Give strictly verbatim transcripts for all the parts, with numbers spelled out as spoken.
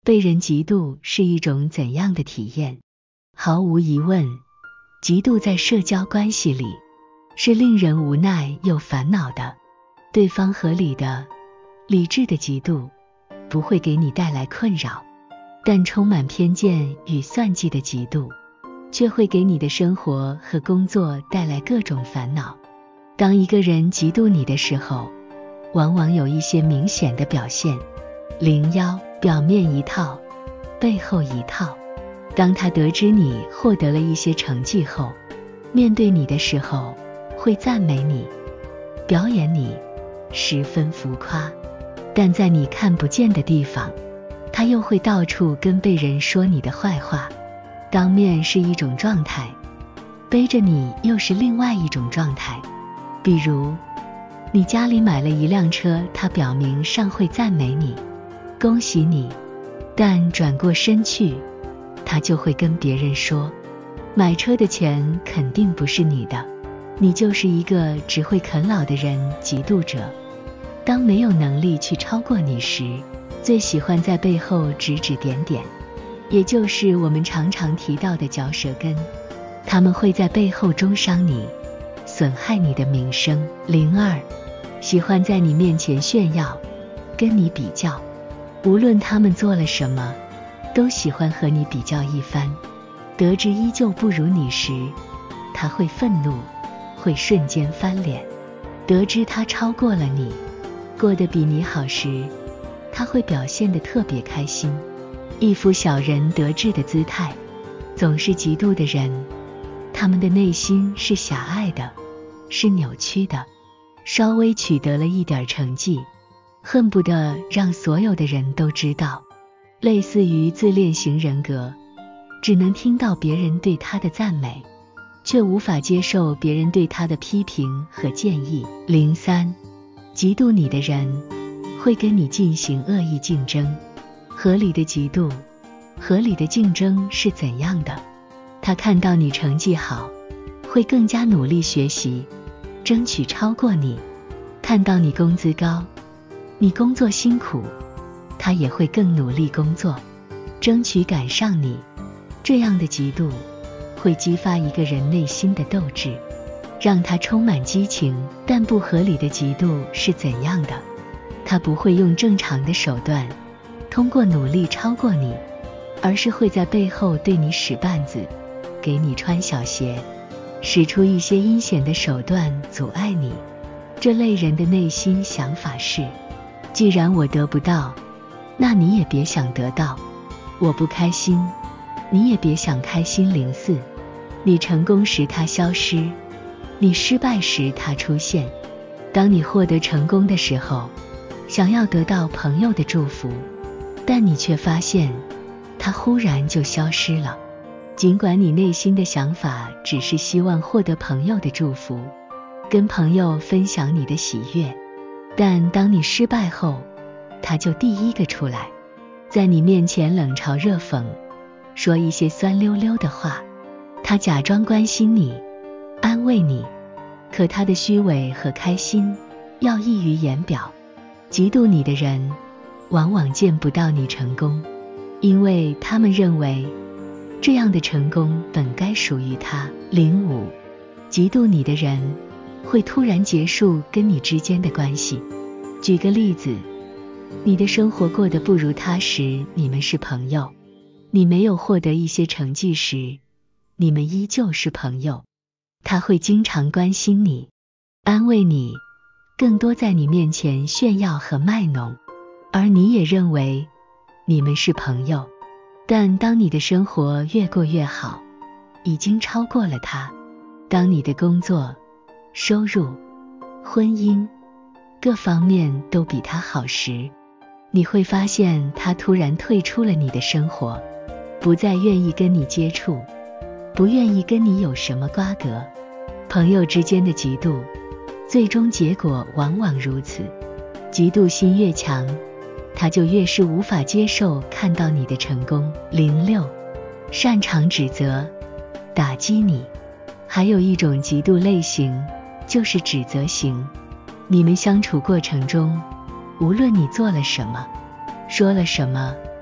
被人嫉妒是一种怎样的体验？毫无疑问，嫉妒在社交关系里是令人无奈又烦恼的。对方合理的、理智的嫉妒不会给你带来困扰，但充满偏见与算计的嫉妒却会给你的生活和工作带来各种烦恼。当一个人嫉妒你的时候，往往有一些明显的表现。零幺，表面一套，背后一套。当他得知你获得了一些成绩后，面对你的时候会赞美你，表演你，十分浮夸。但在你看不见的地方，他又会到处跟被人说你的坏话。当面是一种状态，背着你又是另外一种状态。比如你家里买了一辆车，他表明上会赞美你，恭喜你，但转过身去，他就会跟别人说，买车的钱肯定不是你的，你就是一个只会啃老的人，嫉妒者。当没有能力去超过你时，最喜欢在背后指指点点，也就是我们常常提到的嚼舌根。他们会在背后中伤你，损害你的名声。零二，喜欢在你面前炫耀，跟你比较。无论他们做了什么，都喜欢和你比较一番。得知依旧不如你时，他会愤怒，会瞬间翻脸。得知他超过了你，过得比你好时，他会表现得特别开心，一副小人得志的姿态。总是嫉妒的人，他们的内心是狭隘的，是扭曲的，稍微取得了一点成绩，恨不得让所有的人都知道。类似于自恋型人格，只能听到别人对他的赞美，却无法接受别人对他的批评和建议。零三，嫉妒你的人会跟你进行恶意竞争。合理的嫉妒，合理的竞争是怎样的？他看到你成绩好，会更加努力学习，争取超过你。看到你工资高，你工作辛苦，他也会更努力工作，争取赶上你。这样的嫉妒会激发一个人内心的斗志，让他充满激情。但不合理的嫉妒是怎样的？他不会用正常的手段通过努力超过你，而是会在背后对你使绊子，给你穿小鞋，使出一些阴险的手段阻碍你。这类人的内心想法是，既然我得不到，那你也别想得到。我不开心，你也别想开心。零四，你成功时他消失，你失败时他出现。当你获得成功的时候，想要得到朋友的祝福，但你却发现他忽然就消失了。尽管你内心的想法只是希望获得朋友的祝福，跟朋友分享你的喜悦，但当你失败后，他就第一个出来，在你面前冷嘲热讽，说一些酸溜溜的话。他假装关心你，安慰你，可他的虚伪和开心要溢于言表。嫉妒你的人往往见不到你成功，因为他们认为这样的成功本该属于他。零五，嫉妒你的人会突然结束跟你之间的关系。举个例子，你的生活过得不如他时，你们是朋友；你没有获得一些成绩时，你们依旧是朋友。他会经常关心你，安慰你，更多在你面前炫耀和卖弄，而你也认为你们是朋友。但当你的生活越过越好，已经超过了他，当你的工作、收入、婚姻各方面都比他好时，你会发现他突然退出了你的生活，不再愿意跟你接触，不愿意跟你有什么瓜葛。朋友之间的嫉妒，最终结果往往如此。嫉妒心越强，他就越是无法接受看到你的成功。零六，擅长指责，打击你。还有一种嫉妒类型，就是指责型。你们相处过程中，无论你做了什么，说了什么，他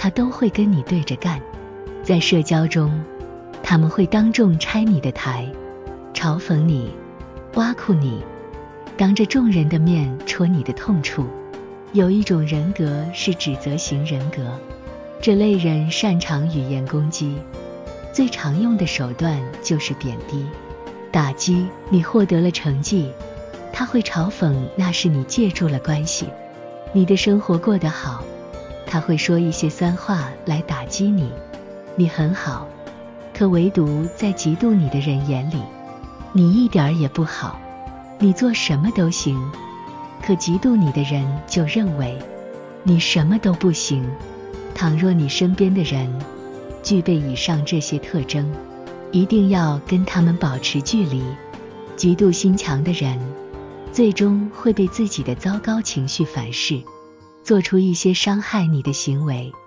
他都会跟你对着干。在社交中，他们会当众拆你的台，嘲讽你，挖苦你，当着众人的面戳你的痛处。有一种人格是指责型人格，这类人擅长语言攻击，最常用的手段就是贬低、打击。你获得了成绩，他会嘲讽那是你借助了关系；你的生活过得好，他会说一些酸话来打击你。你很好，可唯独在嫉妒你的人眼里，你一点儿也不好。你做什么都行，可嫉妒你的人就认为你什么都不行。倘若你身边的人具备以上这些特征，一定要跟他们保持距离。嫉妒心强的人，最终会被自己的糟糕情绪反噬，做出一些伤害你的行为。